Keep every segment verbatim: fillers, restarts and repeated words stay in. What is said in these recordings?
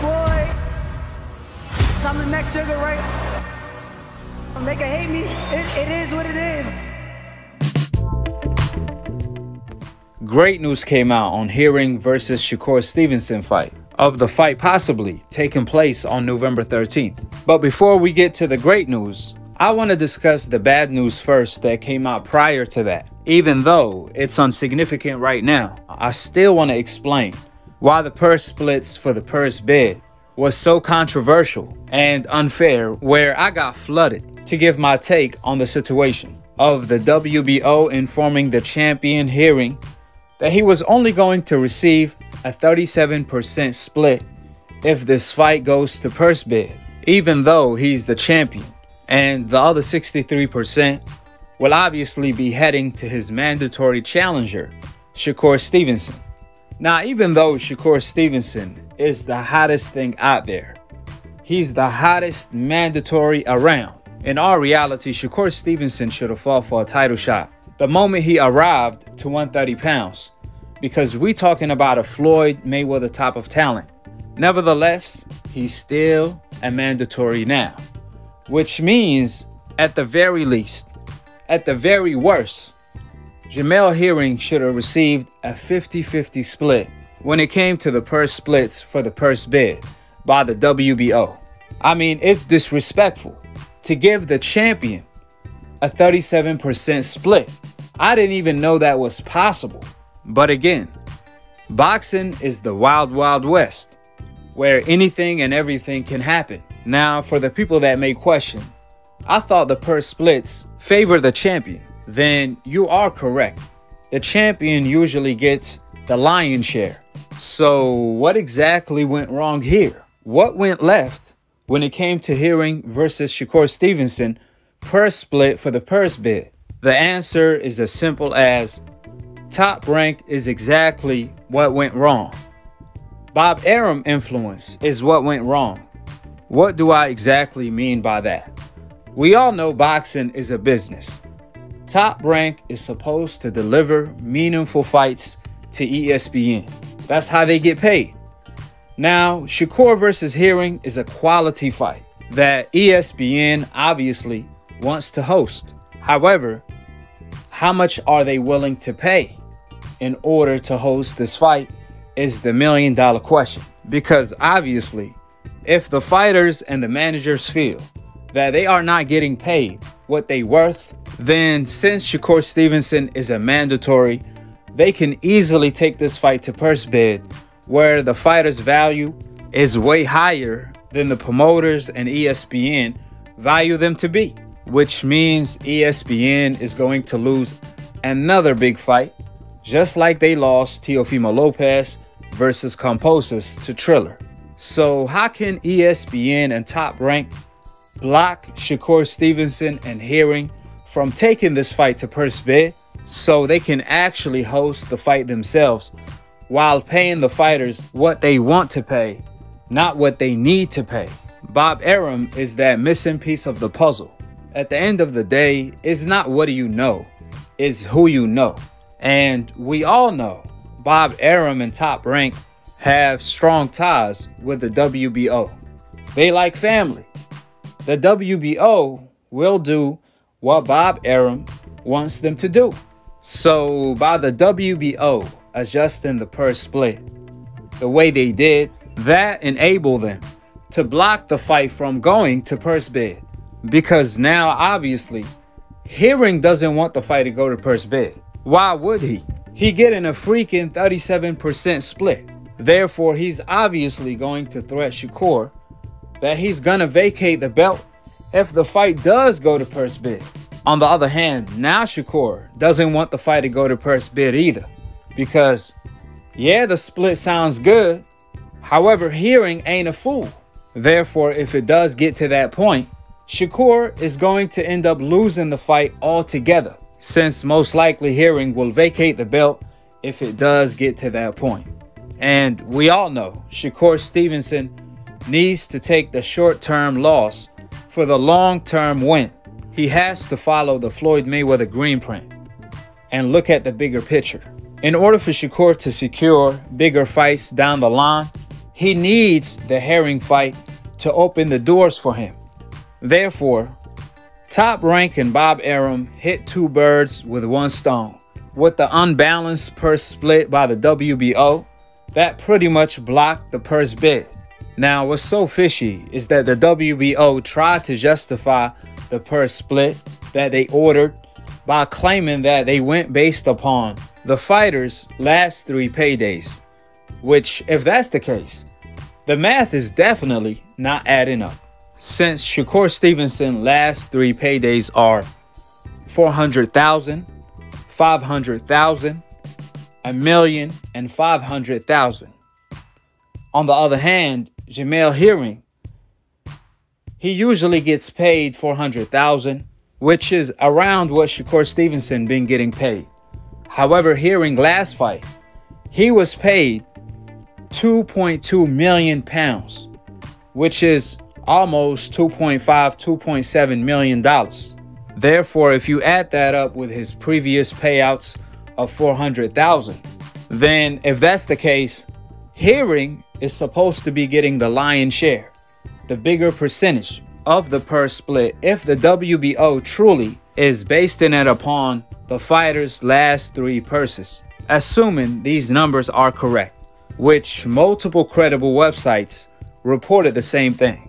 Floyd. I'm the next Sugar Ray. They can hate me. It, it is what it is. Great news came out on Herring versus Shakur Stevenson fight, of the fight possibly taking place on November thirteenth. But before we get to the great news, I want to discuss the bad news first that came out prior to that. Even though it's insignificant right now, I still want to explain why the purse splits for the purse bid was so controversial and unfair, where I got flooded to give my take on the situation of the W B O informing the champion Herring that he was only going to receive a thirty-seven percent split if this fight goes to purse bid, even though he's the champion, and the other sixty-three percent will obviously be heading to his mandatory challenger, Shakur Stevenson. Now, even though Shakur Stevenson is the hottest thing out there, he's the hottest mandatory around. In our reality, Shakur Stevenson should have fought for a title shot the moment he arrived to one hundred thirty pounds, because we talking about a Floyd Mayweather type of talent. Nevertheless, he's still a mandatory now, which means at the very least, at the very worst, Jamel Herring should have received a fifty fifty split when it came to the purse splits for the purse bid by the W B O. I mean, it's disrespectful to give the champion a thirty-seven percent split. I didn't even know that was possible. But again, boxing is the wild, wild west, where anything and everything can happen. Now, for the people that may question, I thought the purse splits favor the champion. Then you are correct. The champion usually gets the lion's share. So what exactly went wrong here? What went left when it came to Herring versus Shakur Stevenson purse split for the purse bid? The answer is as simple as Top Rank is exactly what went wrong. Bob Arum influence is what went wrong. What do I exactly mean by that? We all know boxing is a business. Top Rank is supposed to deliver meaningful fights to E S P N. That's how they get paid. Now, Shakur versus Herring is a quality fight that E S P N obviously wants to host. However, how much are they willing to pay in order to host this fight is the million dollar question. Because obviously, if the fighters and the managers feel that they are not getting paid what they worth, then since Shakur Stevenson is a mandatory, they can easily take this fight to purse bid, where the fighter's value is way higher than the promoters and E S P N value them to be, which means E S P N is going to lose another big fight, just like they lost Teofimo Lopez versus Camposas to Triller. So how can E S P N and Top Rank block Shakur Stevenson and Herring from taking this fight to purse bid so they can actually host the fight themselves while paying the fighters what they want to pay, not what they need to pay? Bob Arum is that missing piece of the puzzle. At the end of the day, it's not what do you know, it's who you know. And we all know Bob Arum and Top Rank have strong ties with the W B O. They like family. The W B O will do what Bob Arum wants them to do. So by the W B O adjusting the purse split the way they did, that enabled them to block the fight from going to purse bid. Because now, obviously, Herring doesn't want the fight to go to purse bid. Why would he? He getting a freaking thirty-seven percent split. Therefore, he's obviously going to threat Shakur that he's gonna vacate the belt if the fight does go to purse bid. On the other hand, now Shakur doesn't want the fight to go to purse bid either, because yeah, the split sounds good. However, Herring ain't a fool. Therefore, if it does get to that point, Shakur is going to end up losing the fight altogether, since most likely Herring will vacate the belt if it does get to that point. And we all know Shakur Stevenson needs to take the short-term loss for the long-term win. He has to follow the Floyd Mayweather green print and look at the bigger picture. In order for Shakur to secure bigger fights down the line, he he needs the Herring fight to open the doors for him. Therefore, Top Rank and Bob Arum hit two birds with one stone. With the unbalanced purse split by the W B O, that pretty much blocked the purse bid. Now, what's so fishy is that the W B O tried to justify the purse split that they ordered by claiming that they went based upon the fighters' last three paydays, which, if that's the case, the math is definitely not adding up. Since Shakur Stevenson's last three paydays are four hundred thousand dollars, five hundred thousand dollars, a million, and five hundred thousand dollars. On the other hand, Jamel Herring, he usually gets paid four hundred thousand dollars, which is around what Shakur Stevenson been getting paid. However, Herring last fight, he was paid two point two million pounds, which is almost two point five, two point seven million dollars. Therefore, if you add that up with his previous payouts of four hundred thousand, then if that's the case, Herring is supposed to be getting the lion's share, the bigger percentage of the purse split, if the W B O truly is basing it upon the fighters' last three purses, assuming these numbers are correct, which multiple credible websites reported the same thing.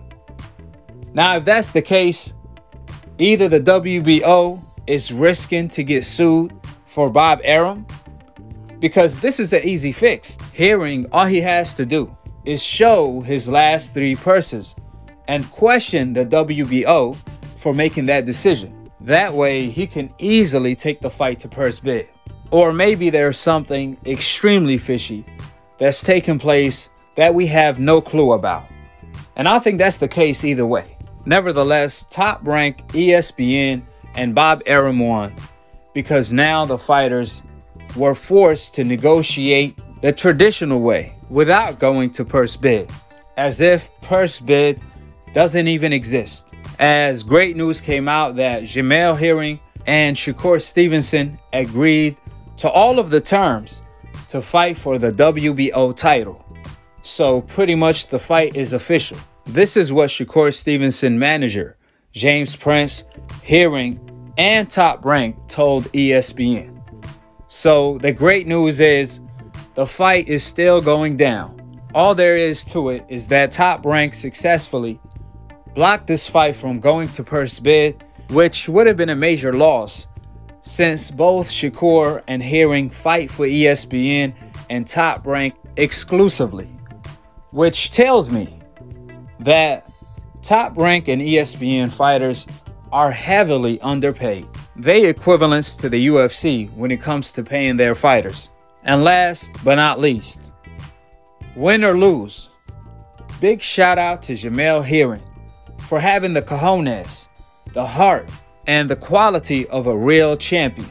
Now, if that's the case, either the W B O is risking to get sued for Bob Arum, because this is an easy fix. Herring, all he has to do is show his last three purses and question the W B O for making that decision. That way, he can easily take the fight to purse bid. Or maybe there's something extremely fishy that's taking place that we have no clue about. And I think that's the case either way. Nevertheless, Top Rank, E S P N, and Bob Arum won because now the fighters were forced to negotiate the traditional way without going to purse bid, as if purse bid doesn't even exist. As great news came out that Jamel Herring and Shakur Stevenson agreed to all of the terms to fight for the W B O title. So pretty much the fight is official. This is what Shakur Stevenson manager James Prince, Herring, and Top Rank told E S P N. So the great news is the fight is still going down. All there is to it is that Top Rank successfully blocked this fight from going to purse bid, which would have been a major loss since both Shakur and Herring fight for E S P N and Top Rank exclusively, which tells me that Top Rank and E S P N fighters are heavily underpaid. They equivalents to the U F C when it comes to paying their fighters. And last but not least, win or lose, big shout out to Jamel Herring for having the cojones, the heart, and the quality of a real champion.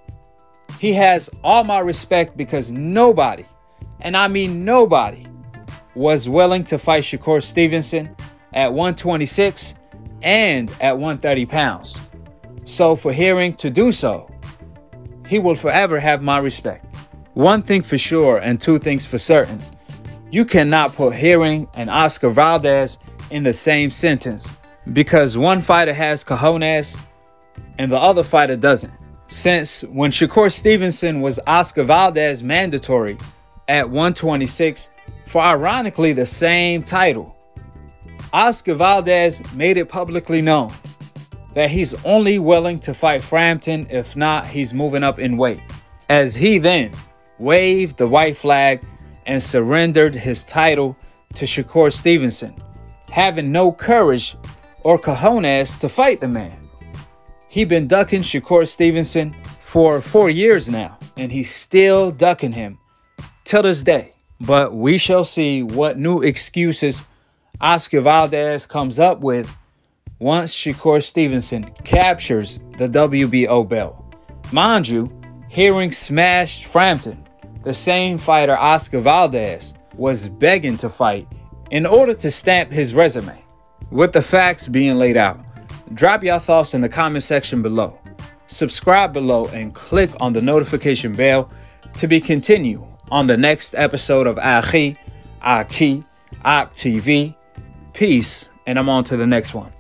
He has all my respect because nobody, and I mean nobody, was willing to fight Shakur Stevenson at one twenty-six and at one thirty pounds. So for Herring to do so, he will forever have my respect. One thing for sure and two things for certain. You cannot put Herring and Oscar Valdez in the same sentence because one fighter has cojones and the other fighter doesn't. Since when Shakur Stevenson was Oscar Valdez mandatory at one twenty-six for ironically the same title, Oscar Valdez made it publicly known that he's only willing to fight Frampton, if not, he's moving up in weight. As he then waved the white flag and surrendered his title to Shakur Stevenson, having no courage or cojones to fight the man. He been ducking Shakur Stevenson for four years now, and he's still ducking him till this day. But we shall see what new excuses Oscar Valdez comes up with once Shakur Stevenson captures the W B O belt. Mind you, Herring smashed Frampton, the same fighter Oscar Valdez was begging to fight in order to stamp his resume. With the facts being laid out, drop your thoughts in the comment section below. Subscribe below and click on the notification bell to be continued on the next episode of Akhi, Akhi, Akhi T V. Peace, and I'm on to the next one.